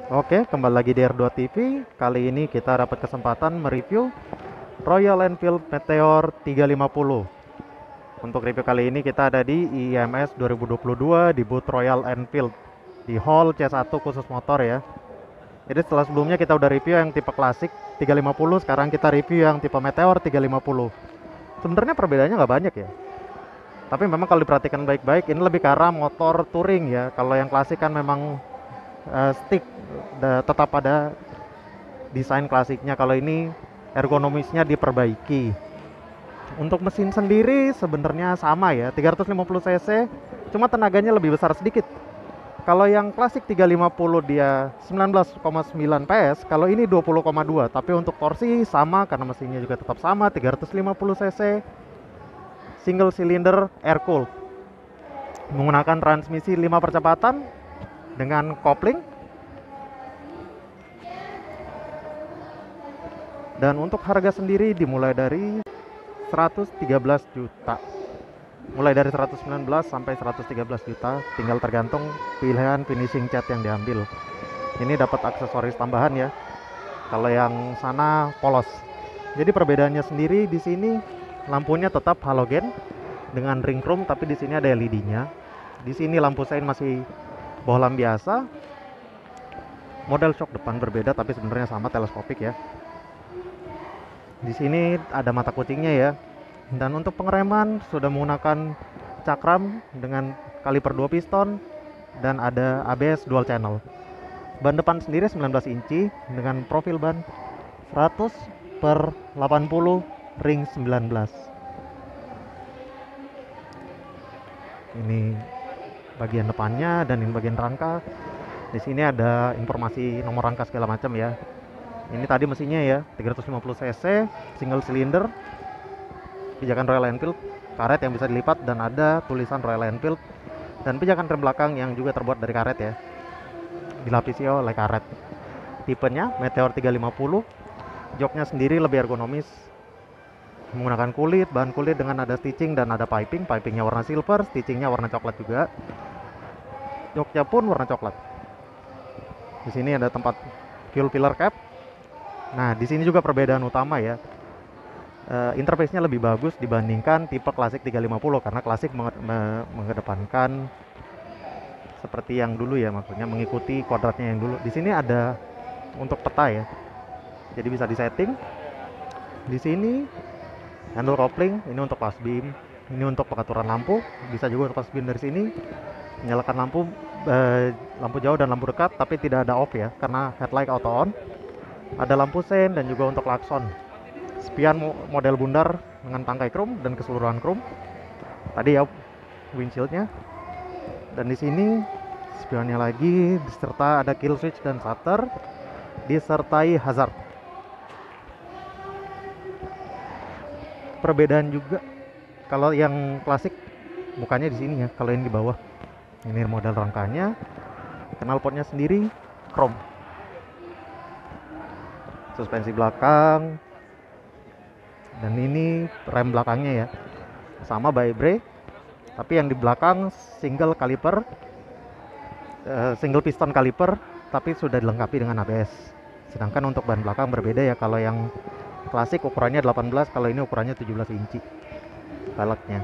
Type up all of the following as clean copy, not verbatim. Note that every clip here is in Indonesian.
Oke, kembali lagi di R2 TV. Kali ini kita dapat kesempatan mereview Royal Enfield Meteor 350. Untuk review kali ini kita ada di IMS 2022 di booth Royal Enfield di hall C1 khusus motor ya. Jadi setelah sebelumnya kita udah review yang tipe klasik 350, sekarang kita review yang tipe Meteor 350. Sebenarnya perbedaannya nggak banyak ya. Tapi memang kalau diperhatikan baik-baik ini lebih ke arah motor touring ya. Kalau yang klasik kan memang stick tetap pada desain klasiknya. Kalau ini ergonomisnya diperbaiki. Untuk mesin sendiri sebenarnya sama ya, 350 cc, cuma tenaganya lebih besar sedikit. Kalau yang klasik 350 dia 19,9 PS, kalau ini 20,2. Tapi untuk torsi sama karena mesinnya juga tetap sama, 350 cc, single cylinder air cool. Menggunakan transmisi 5 percepatan dengan kopling. Dan untuk harga sendiri dimulai dari 113 juta. Mulai dari 119 sampai 113 juta, tinggal tergantung pilihan finishing cat yang diambil. Ini dapat aksesoris tambahan ya. Kalau yang sana polos. Jadi perbedaannya sendiri di sini lampunya tetap halogen dengan ring chrome, tapi di sini ada LED-nya. Di sini lampu sein masih bohlam biasa. Model shock depan berbeda tapi sebenarnya sama, teleskopik ya. Di sini ada mata kucingnya ya. Dan untuk pengereman sudah menggunakan cakram dengan kaliper 2 piston dan ada ABS dual channel. Ban depan sendiri 19 inci dengan profil ban 100 per 80 ring 19. Ini bagian depannya dan ini bagian rangka. Di sini ada informasi nomor rangka segala macam ya. Ini tadi mesinnya ya, 350 cc, single cylinder, pijakan Royal Enfield, karet yang bisa dilipat dan ada tulisan Royal Enfield, dan pijakan rem belakang yang juga terbuat dari karet ya, dilapisi oleh karet. Tipenya Meteor 350. Joknya sendiri lebih ergonomis, menggunakan kulit, bahan kulit dengan ada stitching dan ada piping. Pipingnya warna silver, stitchingnya warna coklat juga. Joknya pun warna coklat. Di sini ada tempat fuel filler cap. Nah, di sini juga perbedaan utama ya. Interface-nya lebih bagus dibandingkan tipe klasik 350 karena klasik mengedepankan seperti yang dulu ya, maksudnya mengikuti kuadratnya yang dulu. Di sini ada untuk peta ya. Jadi bisa disetting. Di sini handle coupling, ini untuk flash beam, ini untuk pengaturan lampu, bisa juga untuk flash beam dari sini. Menyalakan lampu jauh dan lampu dekat, tapi tidak ada off ya karena headlight auto on. Ada lampu sein dan juga untuk klakson. Spion model bundar dengan tangkai chrome dan keseluruhan chrome. Tadi ya windshieldnya. Dan di sini spionnya lagi diserta ada kill switch dan shutter disertai hazard. Perbedaan juga kalau yang klasik bukannya di sini ya, kalau ini di bawah. Ini model rangkanya. Knalpotnya sendiri chrome. Suspensi belakang dan ini rem belakangnya ya, sama by brake, tapi yang di belakang single piston kaliper, tapi sudah dilengkapi dengan ABS. Sedangkan untuk ban belakang berbeda ya, kalau yang klasik ukurannya 18, kalau ini ukurannya 17 inci velgnya.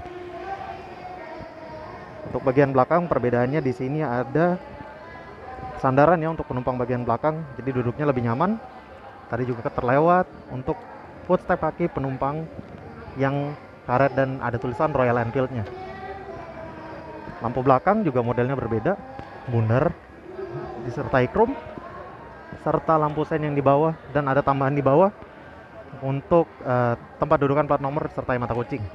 Untuk bagian belakang perbedaannya di sini ada sandaran ya untuk penumpang bagian belakang, jadi duduknya lebih nyaman. Tadi juga terlewat untuk footstep kaki penumpang yang karet dan ada tulisan Royal Enfield-nya. Lampu belakang juga modelnya berbeda, bundar disertai chrome, serta lampu sein yang di bawah dan ada tambahan di bawah untuk tempat dudukan plat nomor serta mata kucing.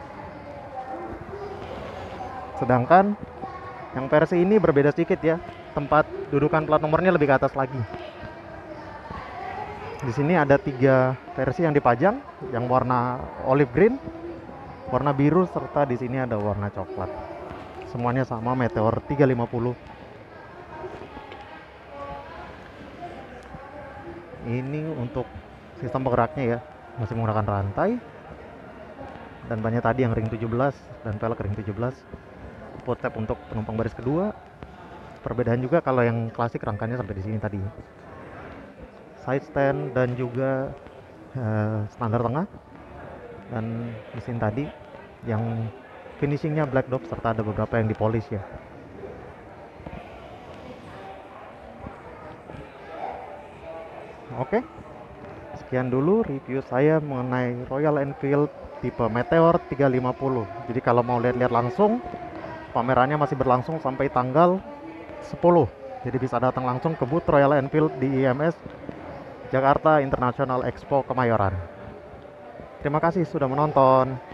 Sedangkan yang versi ini berbeda sedikit ya, tempat dudukan plat nomornya lebih ke atas lagi. Di sini ada 3 versi yang dipajang, yang warna olive green, warna biru, serta di sini ada warna coklat. Semuanya sama Meteor 350. Ini untuk sistem penggeraknya ya, masih menggunakan rantai. Dan banyak tadi yang ring 17 dan velg ring 17. Footstep untuk penumpang baris kedua. Perbedaan juga kalau yang klasik rangkanya sampai di sini tadi. Side stand dan juga standar tengah, dan mesin tadi yang finishingnya black dop serta ada beberapa yang dipolish ya. Oke, sekian dulu review saya mengenai Royal Enfield tipe Meteor 350. Jadi kalau mau lihat-lihat langsung, pamerannya masih berlangsung sampai tanggal 10. Jadi bisa datang langsung ke booth Royal Enfield di IMS Jakarta International Expo Kemayoran. Terima kasih sudah menonton.